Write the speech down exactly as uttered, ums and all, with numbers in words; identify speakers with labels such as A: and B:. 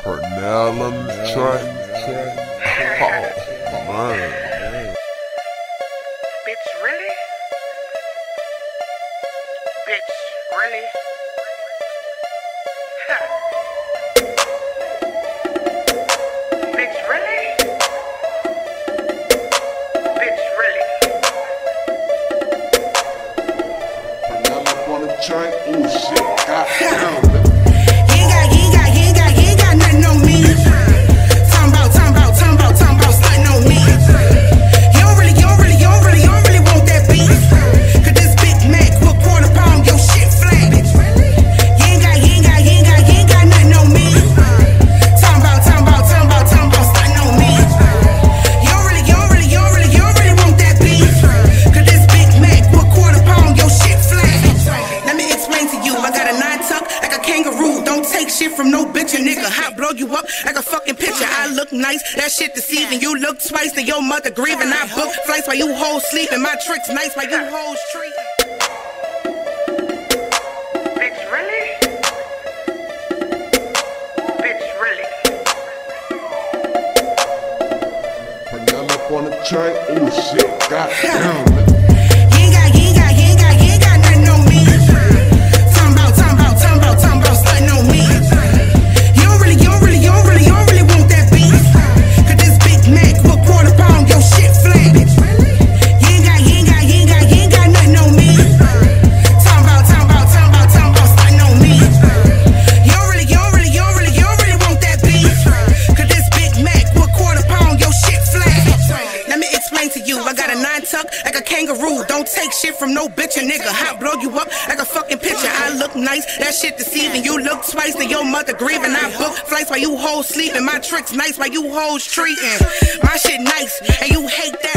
A: Pernell on the track. Oh, man.
B: Bitch, really? Bitch, really? Bitch, really? Bitch, really?
A: Pernell up on the track. Ooh, shit. Goddamn.
B: From no bitch, a nigga, hot blow you up like a fucking picture. I look nice, that shit deceiving. You look twice, then your mother grieving. I book flights while you hoes sleeping. My tricks nice while you hoes treating. Bitch, really? Bitch, really?
A: Pernell up on the track. Ooh, shit. Goddamn.
B: I got a nine tuck like a kangaroo. Don't take shit from no bitch, a nigga. Hot blow you up like a fucking picture. I look nice, that shit deceiving. You look twice, then your mother grieving. I book flights while you hoes sleeping. My tricks nice while you hoes treating. My shit nice, and you hate that.